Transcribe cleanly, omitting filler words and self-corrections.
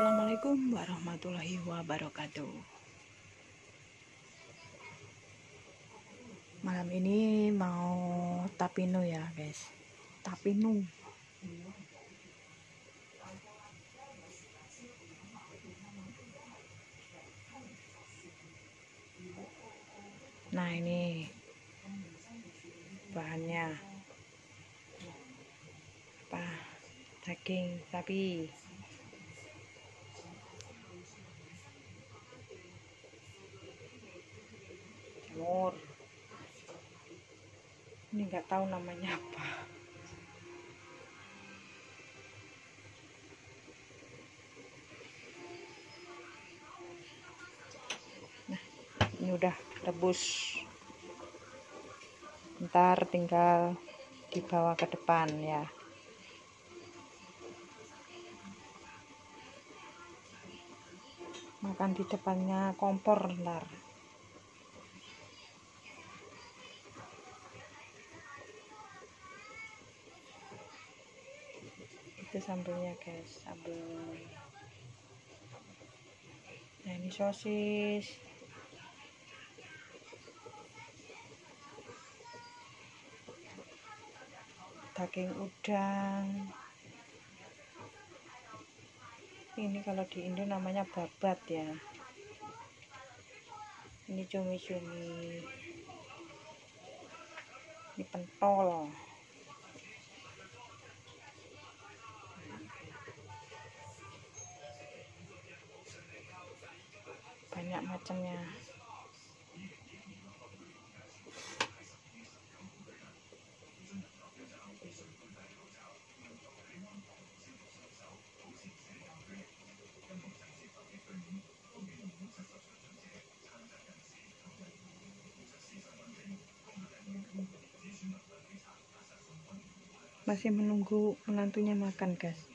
Assalamualaikum warahmatullahi wabarakatuh. Malam ini mau tapinu ya guys, tapinu. Nah ini bahannya apa? Daging sapi, jamur, ini nggak tahu namanya apa. Nah ini udah rebus, ntar tinggal dibawa ke depan ya. Makan di depannya kompor ntar. Itu sambelnya guys, sambel. Nah ini sosis, daging udang. Ini kalau di Indo namanya babat ya. Ini cumi-cumi, ini pentol, banyak macamnya. Masih menunggu menantunya makan guys.